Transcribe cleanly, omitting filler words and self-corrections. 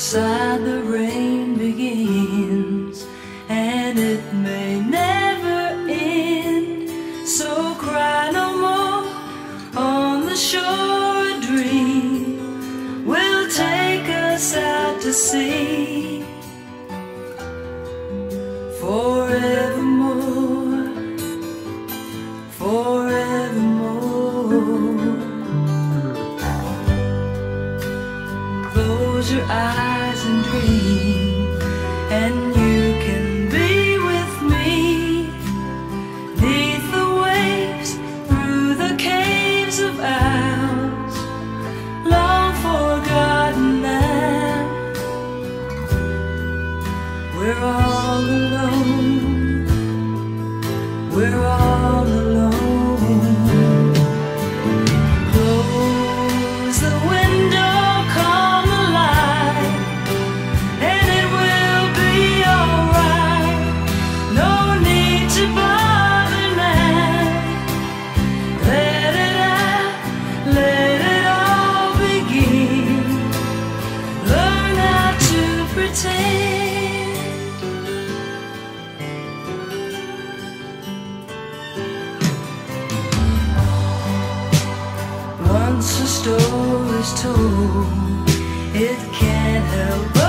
outside the rain begins, and it may never end. So cry no more. On the shore a dream will take us out to sea forevermore, forevermore. Close your eyes and dream, and you can be with me, 'neath the waves, through the caves of ours, long forgotten land. We're all alone, we're all alone. Close the window, calm the light, and it will be alright. No need to bother now. Let it out, let it all begin. Learn how to pretend. Once a story's told, it can't help